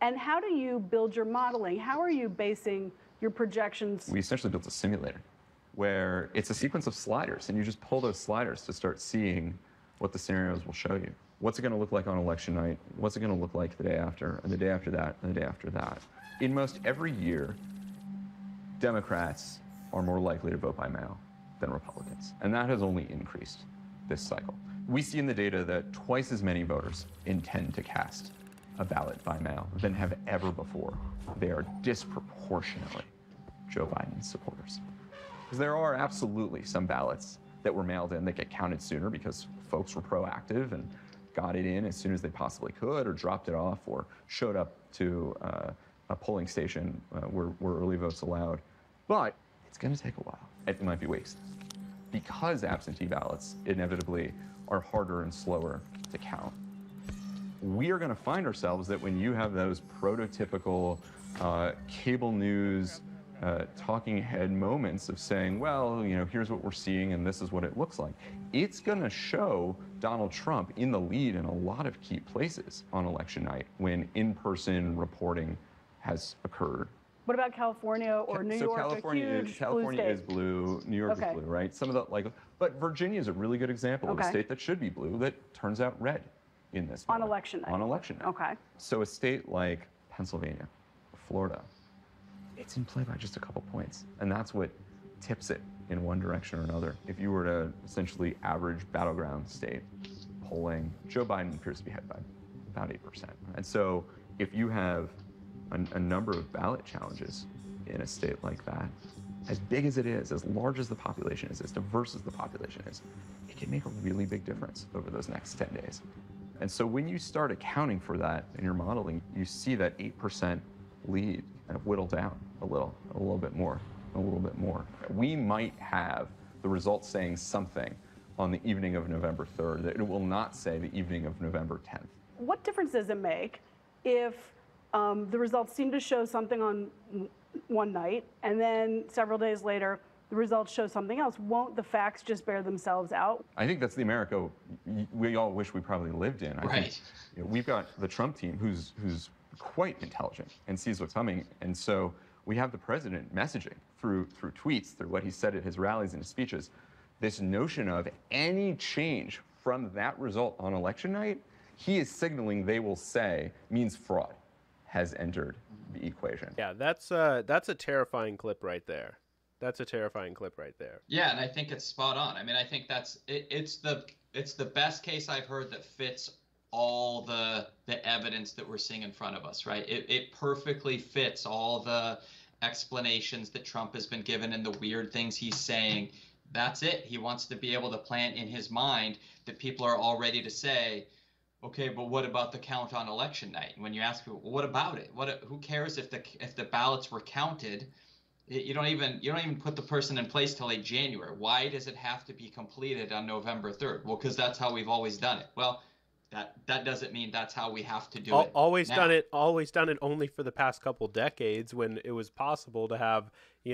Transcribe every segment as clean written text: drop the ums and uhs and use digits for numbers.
And how do you build your modeling? How are you basing your projections? We essentially built a simulator where it's a sequence of sliders, and you just pull those sliders to start seeing what the scenarios will show you. What's it going to look like on election night? What's it going to look like the day after, and the day after that, and the day after that? In most every year, Democrats are more likely to vote by mail than Republicans, and that has only increased this cycle. We see in the data that twice as many voters intend to cast a ballot by mail than have ever before. They are disproportionately Joe Biden supporters. Because there are absolutely some ballots that were mailed in that get counted sooner because folks were proactive and got it in as soon as they possibly could, or dropped it off, or showed up to a polling station where early votes allowed. But it's going to take a while. It might be weeks. Because absentee ballots inevitably are harder and slower to count, we are going to find ourselves that when you have those prototypical cable news talking head moments of saying, well, you know, here's what we're seeing and this is what it looks like, it's going to show Donald Trump in the lead in a lot of key places on election night when in-person reporting has occurred. What about California or New York? California is blue, New York is blue, right? Some of the, but Virginia is a really good example of a state that should be blue that turns out red in this moment. On election night. On election night. Okay. So a state like Pennsylvania, Florida, it's in play by just a couple points. And that's what tips it in one direction or another. If you were to essentially average battleground state polling, Joe Biden appears to be ahead by about 8%. And so if you have a number of ballot challenges in a state like that, as big as it is, as large as the population is, as diverse as the population is, it can make a really big difference over those next 10 days. And so when you start accounting for that in your modeling, you see that 8% lead kind of whittle down a little bit more. We might have the results saying something on the evening of November 3rd that it will not say the evening of November 10th. What difference does it make if the results seem to show something on one night and then several days later the results show something else? Won't the facts just bear themselves out? I think that's the America we all wish we probably lived in. I think, you know, we've got the Trump team who's quite intelligent and sees what's coming, and so we have the president messaging through tweets, through what he said at his rallies and his speeches, this notion of any change from that result on election night, he is signaling they will say means fraud has entered the equation. Yeah, that's a terrifying clip right there. That's a terrifying clip right there. Yeah, and I think it's spot on. I mean, I think that's it's the best case I've heard that fits all the evidence that we're seeing in front of us, right? It perfectly fits all the explanations that Trump has been given and the weird things he's saying. That's it. He wants to be able to plant in his mind that people are all ready to say, okay, but what about the count on election night? And when you ask, well, what about it? Who cares if the ballots were counted? You don't even put the person in place till late January. Why does it have to be completed on November 3rd? Well, because that's how we've always done it. Well, that doesn't mean that's how we have to do it. Always done it only for the past couple decades when it was possible to have,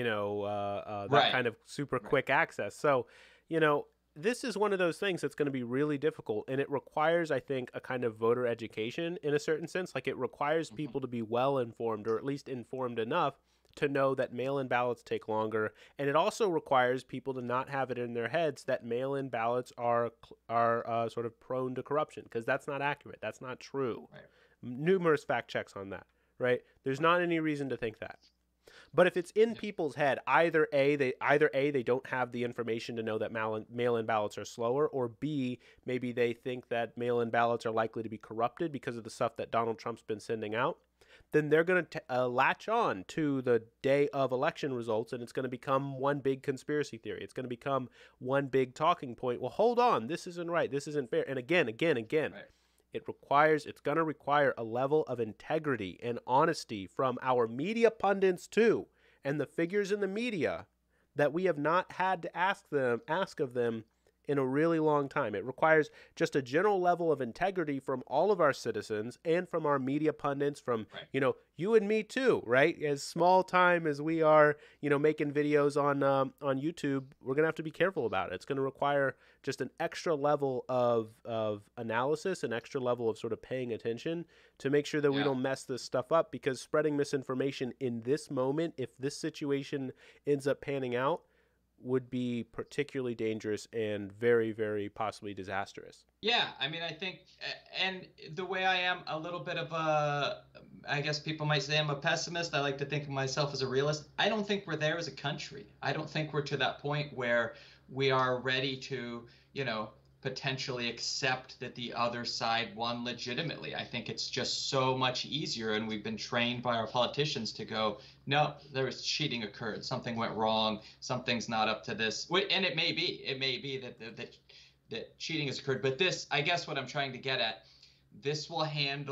that kind of super quick access. So, this is one of those things that's going to be really difficult, and it requires, I think, a kind of voter education in a certain sense. Like, it requires people to be well informed, or at least informed enough to know that mail-in ballots take longer, and it also requires people to not have it in their heads that mail-in ballots are sort of prone to corruption, because that's not accurate. That's not true. Right. Numerous fact checks on that. Right? There's not any reason to think that. But if it's in people's head, either A, they don't have the information to know that mail-in ballots are slower, or B, maybe they think that mail-in ballots are likely to be corrupted because of the stuff that Donald Trump's been sending out, then they're going to latch on to the day of election results, and it's going to become one big conspiracy theory. It's going to become one big talking point. Well, hold on, this isn't right. This isn't fair. And again. Right. It's going to require a level of integrity and honesty from our media pundits too, and the figures in the media that we have not had to ask of them in a really long time. It requires just a general level of integrity from all of our citizens and from our media pundits, from, you and me too, right? As small time as we are, making videos on YouTube, we're going to have to be careful about it. It's going to require just an extra level of analysis, an extra level of sort of paying attention to make sure that we don't mess this stuff up, because spreading misinformation in this moment, if this situation ends up panning out, would be particularly dangerous and very, very possibly disastrous. Yeah, I mean, I think, and the way I am a little bit of a, I guess people might say I'm a pessimist. I like to think of myself as a realist. I don't think we're there as a country. I don't think we're to that point where we are ready to, potentially accept that the other side won legitimately. I think it's just so much easier, and we've been trained by our politicians to go, no, there was cheating occurred, something went wrong, something's not up to this. And it may be that cheating has occurred, but this, I guess what I'm trying to get at, this will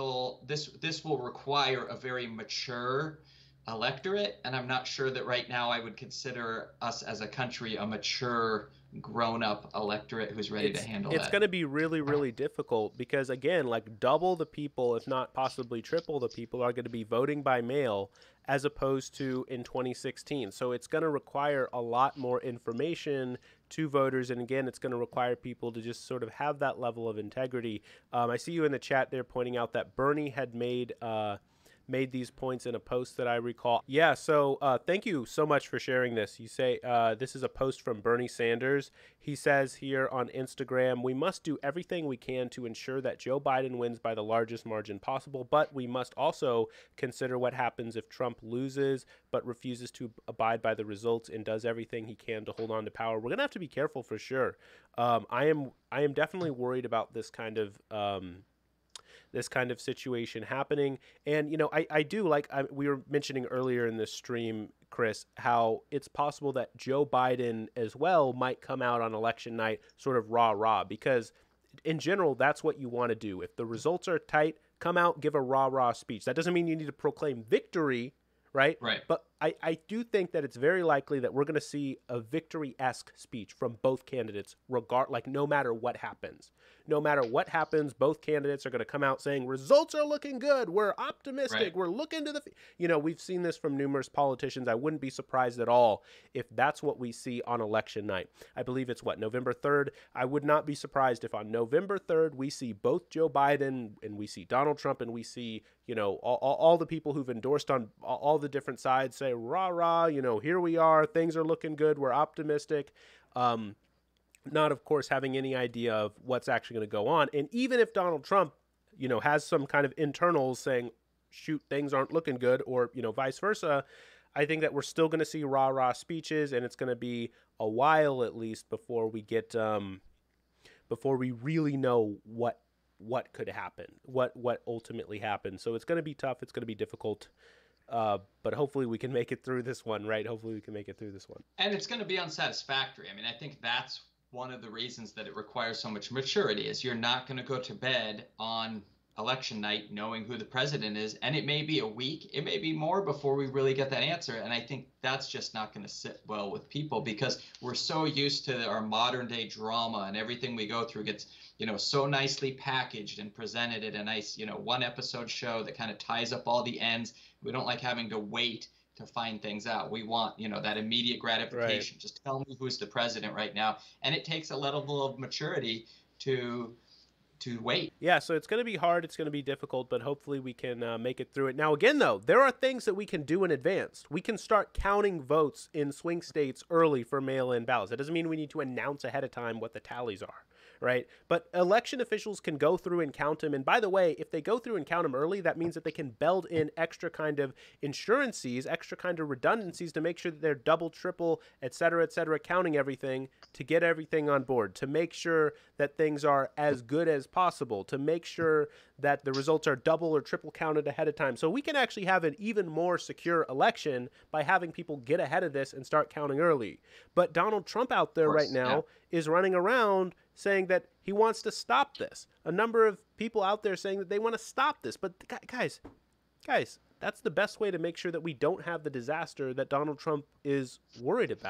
require a very mature electorate, and I'm not sure that right now I would consider us as a country a mature, grown-up electorate who's ready to handle that. It's going to be really, really difficult because, again, like double the people, if not possibly triple the people, are going to be voting by mail as opposed to in 2016. So it's going to require a lot more information to voters, and again, it's going to require people to just sort of have that level of integrity. I see you in the chat there pointing out that Bernie had made these points in a post that I recall. Yeah, so thank you so much for sharing this. You say this is a post from Bernie Sanders. He says here on Instagram, we must do everything we can to ensure that Joe Biden wins by the largest margin possible, but we must also consider what happens if Trump loses but refuses to abide by the results and does everything he can to hold on to power. We're going to have to be careful for sure. I am definitely worried about this kind of situation happening. And, I do we were mentioning earlier in this stream, Chris, how it's possible that Joe Biden as well might come out on election night sort of rah-rah, because in general, that's what you want to do. If the results are tight, come out, give a rah-rah speech. That doesn't mean you need to proclaim victory, right? Right. But I do think that it's very likely that we're going to see a victory-esque speech from both candidates, no matter what happens. No matter what happens, both candidates are going to come out saying, results are looking good, we're optimistic, right. We're looking to the... we've seen this from numerous politicians. I wouldn't be surprised at all if that's what we see on election night. I believe it's, November 3rd? I would not be surprised if on November 3rd we see both Joe Biden and we see Donald Trump and we see, all the people who've endorsed on all the different sides say, rah, rah, here we are, things are looking good, we're optimistic. Not, of course, having any idea of what's actually going to go on. And even if Donald Trump, has some kind of internals saying, shoot, things aren't looking good, or, vice versa, I think that we're still going to see rah-rah speeches, and it's going to be a while at least before we get, before we really know what could happen, what ultimately happens. So it's going to be tough. It's going to be difficult. But hopefully we can make it through this one, right? Hopefully we can make it through this one. And it's going to be unsatisfactory. I mean, I think that's one of the reasons that it requires so much maturity, is you're not going to go to bed on election night knowing who the president is. And it may be a week, it may be more before we really get that answer. And I think that's just not going to sit well with people, because we're so used to our modern day drama, and everything we go through gets, so nicely packaged and presented in a nice, one episode show that kind of ties up all the ends. We don't like having to wait to find things out. We want, that immediate gratification. Right. Just tell me who's the president right now. And it takes a level of maturity to wait. Yeah, so it's going to be hard. It's going to be difficult, but hopefully we can make it through it. Now, again, though, there are things that we can do in advance. We can start counting votes in swing states early for mail-in ballots. That doesn't mean we need to announce ahead of time what the tallies are, right? But election officials can go through and count them. And by the way, if they go through and count them early, that means that they can build in extra kind of insurances, extra kind of redundancies to make sure that they're double, triple, et cetera, counting everything to get everything on board, to make sure that things are as good as possible, to make sure that the results are double or triple counted ahead of time. So we can actually have an even more secure election by having people get ahead of this and start counting early. But Donald Trump out there right now is running around saying that he wants to stop this. A number of people out there saying that they want to stop this. But guys, that's the best way to make sure that we don't have the disaster that Donald Trump is worried about.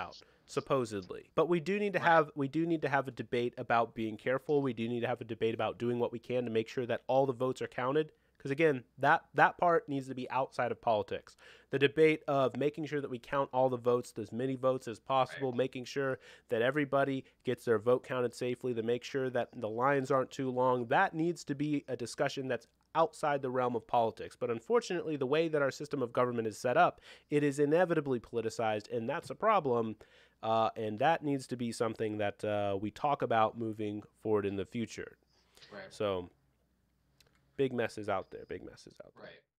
supposedly. But we do need to have a debate about being careful. We do need to have a debate about doing what we can to make sure that all the votes are counted. Because again, that part needs to be outside of politics. The debate of making sure that we count all the votes, as many votes as possible, making sure that everybody gets their vote counted safely, to make sure that the lines aren't too long, that needs to be a discussion that's outside the realm of politics. But unfortunately, the way that our system of government is set up, it is inevitably politicized, and that's a problem. And that needs to be something that we talk about moving forward in the future. Right. So big messes out there. Right.